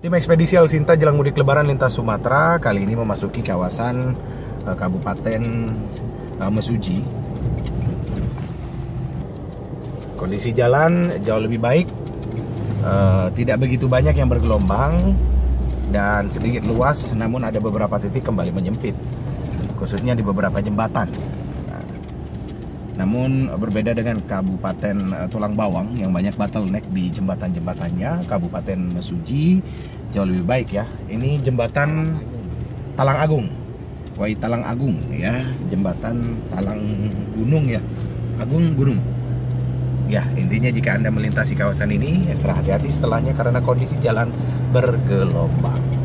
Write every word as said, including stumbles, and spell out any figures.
Tim Ekspedisi Alsinta jelang mudik lebaran lintas Sumatera kali ini memasuki kawasan uh, Kabupaten uh, Mesuji. Kondisi jalan jauh lebih baik, uh, tidak begitu banyak yang bergelombang dan sedikit luas, namun ada beberapa titik kembali menyempit, khususnya di beberapa jembatan. Nah, namun berbeda dengan Kabupaten uh, Tulang Bawang yang banyak bottleneck di jembatan-jembatannya, Kabupaten Mesuji jauh lebih baik ya. Ini jembatan Talang Agung, Wai Talang Agung ya, jembatan Talang Gunung ya, Agung Gunung. Ya, intinya jika Anda melintasi kawasan ini, extra hati-hati setelahnya karena kondisi jalan bergelombang.